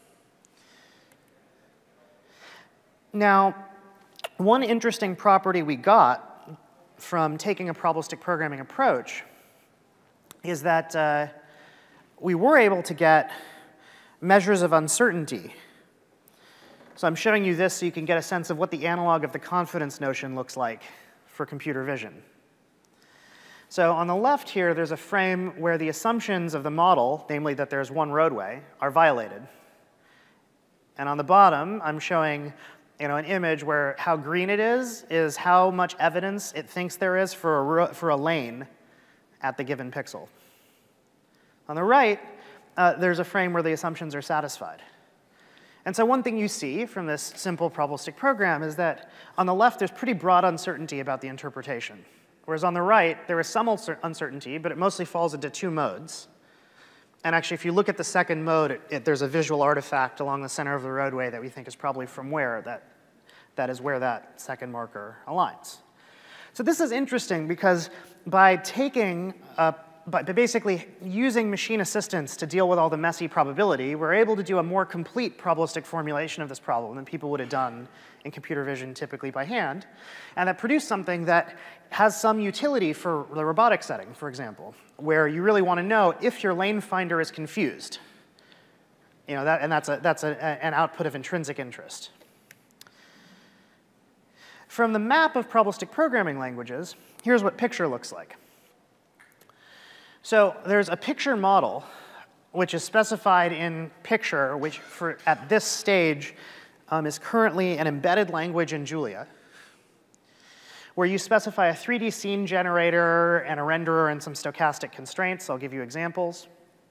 Now, one interesting property we got from taking a probabilistic programming approach is that we were able to get measures of uncertainty. So I'm showing you this so you can get a sense of what the analog of the confidence notion looks like for computer vision. So on the left here, there's a frame where the assumptions of the model, namely that there's one roadway, are violated. And on the bottom, I'm showing an image where how green it is how much evidence it thinks there is for a lane at the given pixel. On the right, there's a frame where the assumptions are satisfied. And so one thing you see from this simple probabilistic program is that on the left, there's pretty broad uncertainty about the interpretation. Whereas on the right, there is some uncertainty, but it mostly falls into 2 modes. And actually, if you look at the second mode, there's a visual artifact along the center of the roadway that we think is probably from where that is where that second marker aligns. So this is interesting because by basically using machine assistance to deal with all the messy probability, we're able to do a more complete probabilistic formulation of this problem than people would have done in computer vision typically by hand, and that produced something that has some utility for the robotic setting, for example, where you really want to know if your lane finder is confused. That's an output of intrinsic interest. From the map of probabilistic programming languages, here's what picture looks like. So there's a picture model, which is specified in picture, which at this stage is currently an embedded language in Julia, where you specify a 3D scene generator and a renderer and some stochastic constraints. I'll give you examples.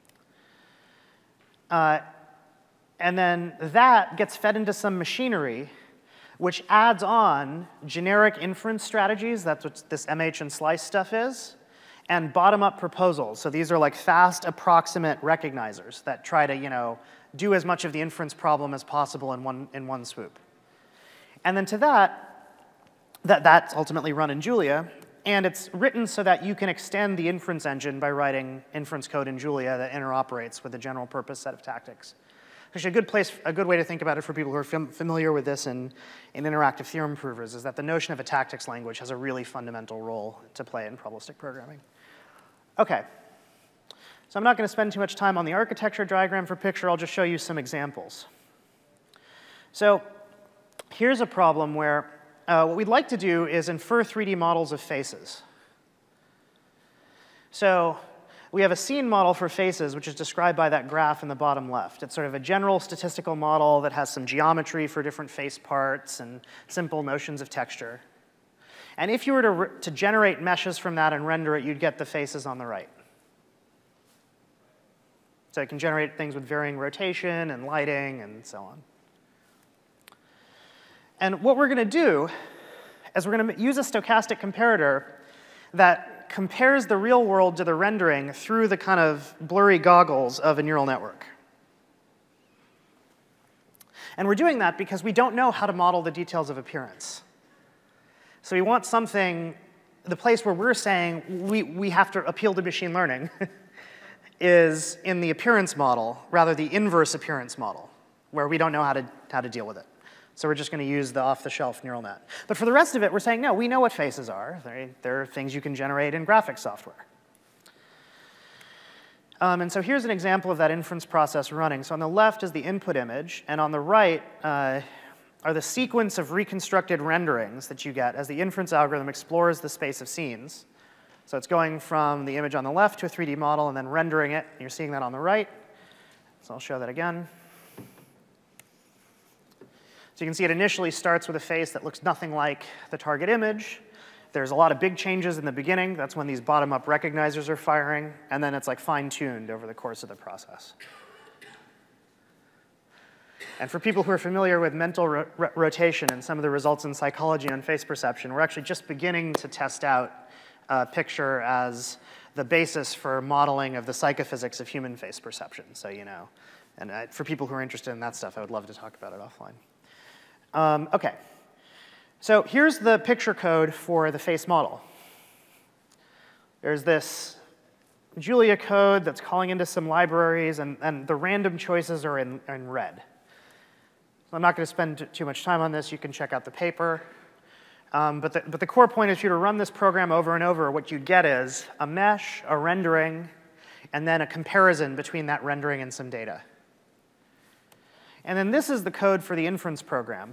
And then that gets fed into some machinery, which adds on generic inference strategies. That's what this MH and slice stuff is. And bottom-up proposals. So these are like fast, approximate recognizers that try to, do as much of the inference problem as possible in one swoop. And then to that's ultimately run in Julia. And it's written so that you can extend the inference engine by writing inference code in Julia that interoperates with a general purpose set of tactics. Actually, a good way to think about it for people who are familiar with this in interactive theorem provers is that the notion of a tactics language has a really fundamental role to play in probabilistic programming. OK. So I'm not going to spend too much time on the architecture diagram for picture. I'll just show you some examples. So here's a problem where what we'd like to do is infer 3D models of faces. So we have a scene model for faces, which is described by that graph in the bottom left. It's sort of a general statistical model that has some geometry for different face parts and simple notions of texture. And if you were to generate meshes from that and render it, you'd get the faces on the right. So it can generate things with varying rotation and lighting and so on. And what we're going to do is we're going to use a stochastic comparator that compares the real world to the rendering through the kind of blurry goggles of a neural network. And we're doing that because we don't know how to model the details of appearance. So we want something, the place where we're saying we have to appeal to machine learning is in the appearance model, rather the inverse appearance model, where we don't know how to deal with it. So we're just going to use the off-the-shelf neural net. But for the rest of it, we're saying, no, we know what faces are. They're things you can generate in graphics software. And so here's an example of that inference process running. So on the left is the input image, and on the right are the sequence of reconstructed renderings that you get as the inference algorithm explores the space of scenes. So it's going from the image on the left to a 3D model and then rendering it. You're seeing that on the right. So I'll show that again. So you can see it initially starts with a face that looks nothing like the target image. There's a lot of big changes in the beginning. That's when these bottom-up recognizers are firing. And then it's like fine-tuned over the course of the process. And for people who are familiar with mental rotation and some of the results in psychology on face perception, we're actually just beginning to test out picture as the basis for modeling of the psychophysics of human face perception. So, you know, and for people who are interested in that stuff, I would love to talk about it offline. OK. So here's the picture code for the face model. There's this Julia code that's calling into some libraries, and the random choices are in red. So I'm not going to spend too much time on this. You can check out the paper. But the core point is, if you were to run this program over and over, what you'd get is a mesh, a rendering, and then a comparison between that rendering and some data. And then this is the code for the inference program,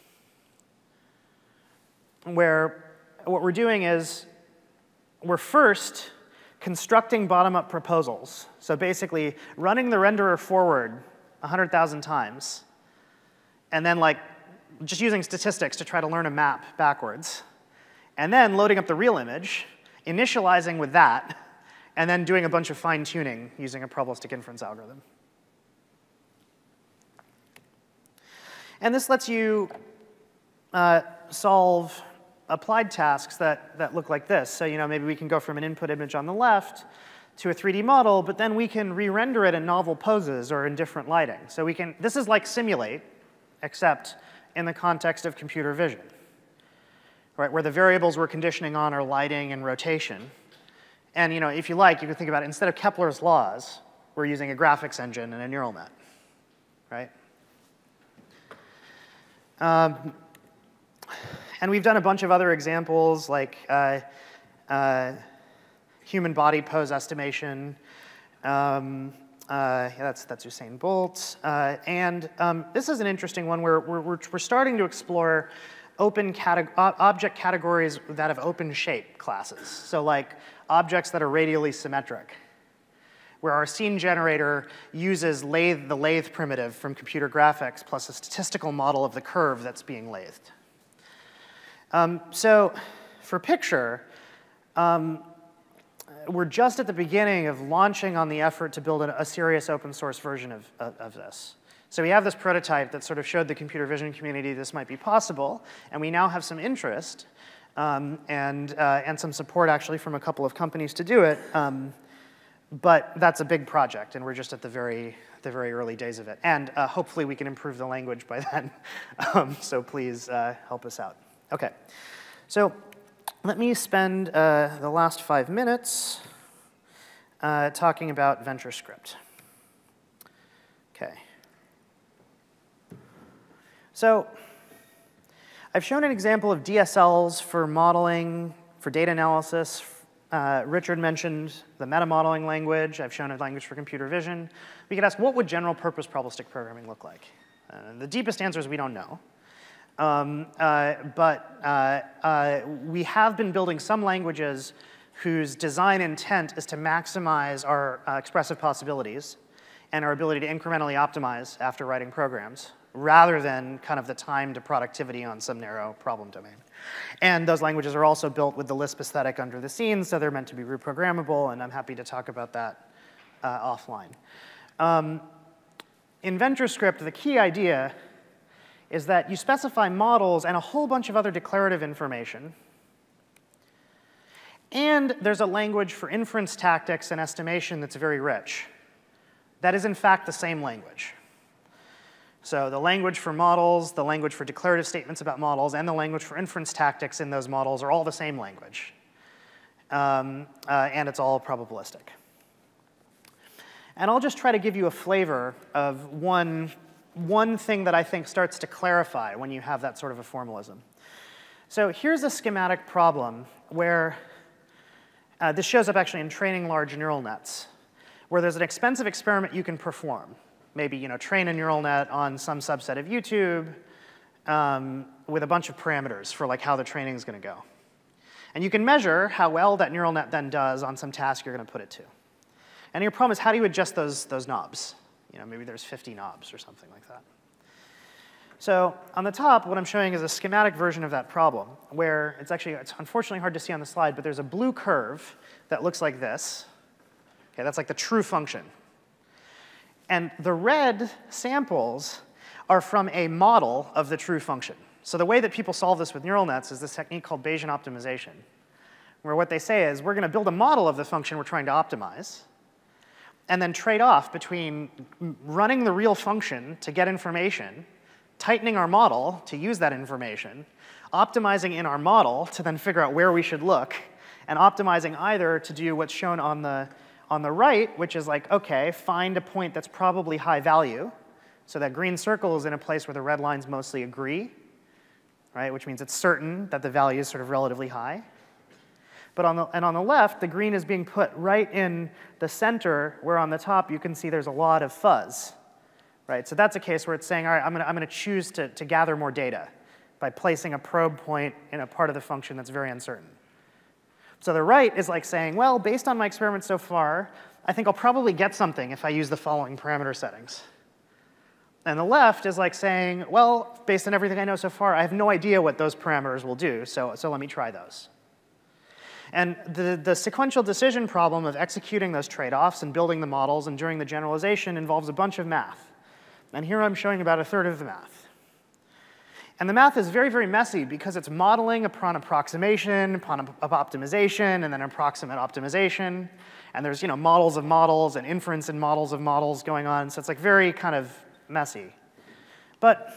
where what we're doing is we're first constructing bottom-up proposals. So basically, running the renderer forward 100,000 times, and then like just using statistics to try to learn a map backwards, and then loading up the real image, initializing with that, and then doing a bunch of fine-tuning using a probabilistic inference algorithm. And this lets you solve applied tasks that look like this. So, you know, maybe we can go from an input image on the left to a 3D model, but then we can re-render it in novel poses or in different lighting. So we can, this is like simulate, except in the context of computer vision, right, where the variables we're conditioning on are lighting and rotation. And, you know, if you like, you can think about it, instead of Kepler's laws, we're using a graphics engine and a neural net, right? And we've done a bunch of other examples, like human body pose estimation. Yeah, that's Usain Bolt. And this is an interesting one where we're starting to explore open object categories that have open shape classes. So like objects that are radially symmetric, where our scene generator uses the lathe primitive from computer graphics plus a statistical model of the curve that's being lathed. So for picture, we're just at the beginning of launching on the effort to build a serious open source version of this. So we have this prototype that sort of showed the computer vision community this might be possible, and we now have some interest and some support actually from a couple of companies to do it. But that's a big project, and we're just at the very early days of it. And hopefully we can improve the language by then. So please help us out. OK. So let me spend the last 5 minutes talking about VentureScript. Okay. So I've shown an example of DSLs for modeling, for data analysis. Richard mentioned the meta-modeling language. I've shown a language for computer vision. We could ask, what would general-purpose probabilistic programming look like? The deepest answer is we don't know. We have been building some languages whose design intent is to maximize our expressive possibilities and our ability to incrementally optimize after writing programs, rather than kind of the time to productivity on some narrow problem domain. And those languages are also built with the Lisp aesthetic under the scenes, so they're meant to be reprogrammable, and I'm happy to talk about that offline. In VentureScript, the key idea is that you specify models and a whole bunch of other declarative information, and there's a language for inference tactics and estimation that's very rich. That is, in fact, the same language. So the language for models, the language for declarative statements about models, and the language for inference tactics in those models are all the same language. And it's all probabilistic. And I'll just try to give you a flavor of one thing that I think starts to clarify when you have that sort of a formalism. So here's a schematic problem where this shows up actually in training large neural nets, where there's an expensive experiment you can perform. Maybe train a neural net on some subset of YouTube with a bunch of parameters for like how the training is going to go. And you can measure how well that neural net then does on some task you're going to put it to. And your problem is, how do you adjust those knobs? Maybe there's 50 knobs or something like that. So on the top, what I'm showing is a schematic version of that problem, where it's unfortunately hard to see on the slide, but there's a blue curve that looks like this. Okay, that's like the true function. And the red samples are from a model of the true function. So the way that people solve this with neural nets is this technique called Bayesian optimization, where what they say is, we're going to build a model of the function we're trying to optimize, and then trade off between running the real function to get information, tightening our model to use that information, optimizing in our model to then figure out where we should look, and optimizing either to do what's shown on the right, which is like, OK, find a point that's probably high value. So that green circle is in a place where the red lines mostly agree, right? Which means it's certain that the value is sort of relatively high. But on the left, the green is being put right in the center, where on the top you can see there's a lot of fuzz, right? So that's a case where it's saying, all right, I'm going to choose to gather more data by placing a probe point in a part of the function that's very uncertain. So the right is like saying, well, based on my experiment so far, I think I'll probably get something if I use the following parameter settings. And the left is like saying, well, based on everything I know so far, I have no idea what those parameters will do, so let me try those. And the sequential decision problem of executing those trade-offs and building the models and doing the generalization involves a bunch of math. And here I'm showing about a third of the math. And the math is very, very messy because it's modeling upon approximation, upon optimization, and then approximate optimization. And there's models of models and inference in models of models going on. So it's like very kind of messy. But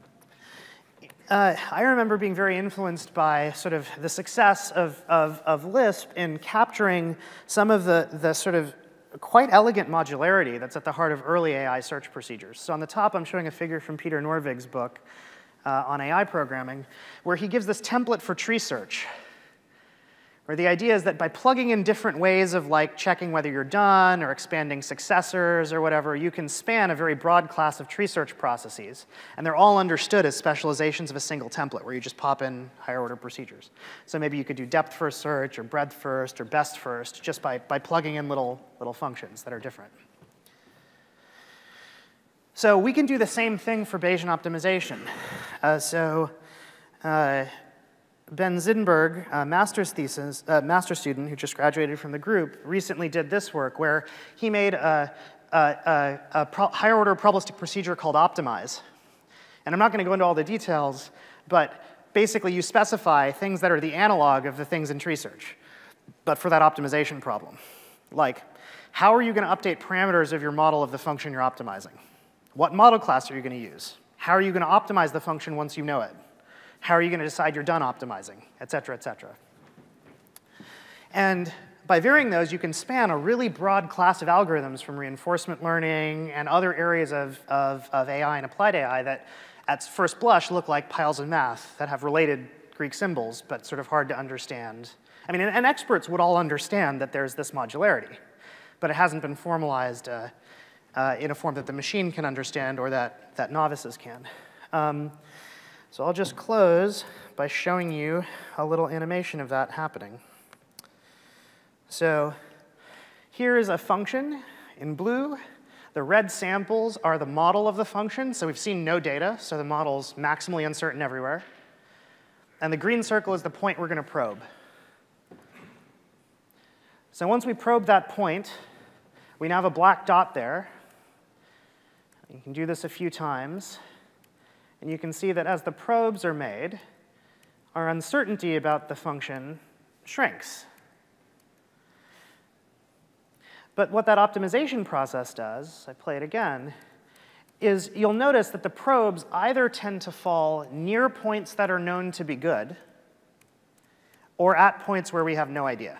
I remember being very influenced by sort of the success of Lisp in capturing some of the sort of quite elegant modularity that's at the heart of early AI search procedures. So on the top, I'm showing a figure from Peter Norvig's book on AI programming, where he gives this template for tree search, where the idea is that by plugging in different ways of like checking whether you're done or expanding successors or whatever, you can span a very broad class of tree search processes. And they're all understood as specializations of a single template, where you just pop in higher order procedures. So maybe you could do depth first search or breadth first or best first just by plugging in little functions that are different. So we can do the same thing for Bayesian optimization. Ben Zidenberg, a master's student who just graduated from the group, recently did this work where he made a higher order probabilistic procedure called optimize. And I'm not going to go into all the details, but basically you specify things that are the analog of the things in tree search, but for that optimization problem. Like, how are you going to update parameters of your model of the function you're optimizing? What model class are you going to use? How are you going to optimize the function once you know it? How are you going to decide you're done optimizing, et cetera, et cetera? And by varying those, you can span a really broad class of algorithms from reinforcement learning and other areas of AI and applied AI that at first blush look like piles of math that have related Greek symbols, but sort of hard to understand. I mean, and experts would all understand that there's this modularity, but it hasn't been formalized in a form that the machine can understand or that novices can. So I'll just close by showing you a little animation of that happening. So here is a function in blue. The red samples are the model of the function, so we've seen no data, so the model's maximally uncertain everywhere. And the green circle is the point we're going to probe. So once we probe that point, we now have a black dot there. You can do this a few times. And you can see that as the probes are made, our uncertainty about the function shrinks. But what that optimization process does, I play it again, is you'll notice that the probes either tend to fall near points that are known to be good or at points where we have no idea.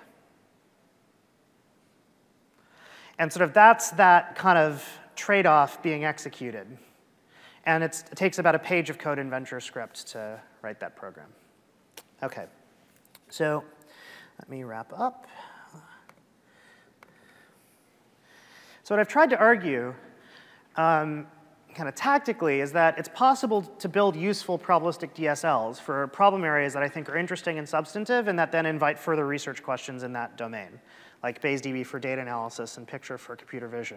And sort of that's that kind of trade-off being executed. And it takes about a page of code in VentureScript to write that program. OK, so let me wrap up. So what I've tried to argue kind of tactically is that it's possible to build useful probabilistic DSLs for problem areas that I think are interesting and substantive and that then invite further research questions in that domain, like BaseDB for data analysis and Picture for computer vision.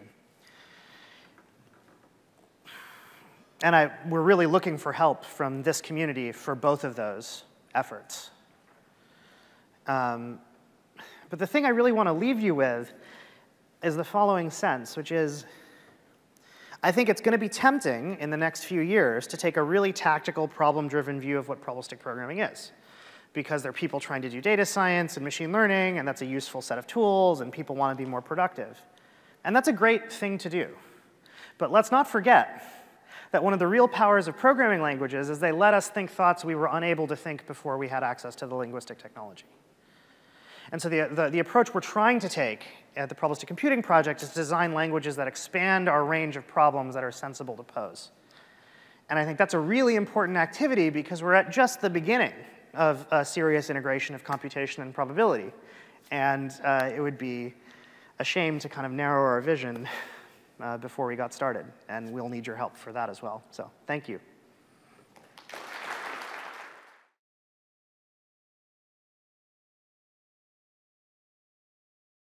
And we're really looking for help from this community for both of those efforts. But the thing I really want to leave you with is the following sense, which is I think it's going to be tempting in the next few years to take a really tactical, problem-driven view of what probabilistic programming is, because there are people trying to do data science and machine learning, and that's a useful set of tools, and people want to be more productive. And that's a great thing to do. But let's not forget that one of the real powers of programming languages is they let us think thoughts we were unable to think before we had access to the linguistic technology. And so the approach we're trying to take at the Probabilistic Computing Project is to design languages that expand our range of problems that are sensible to pose. And I think that's a really important activity because we're at just the beginning of a serious integration of computation and probability. And it would be a shame to kind of narrow our vision before we got started. And we'll need your help for that as well. So thank you.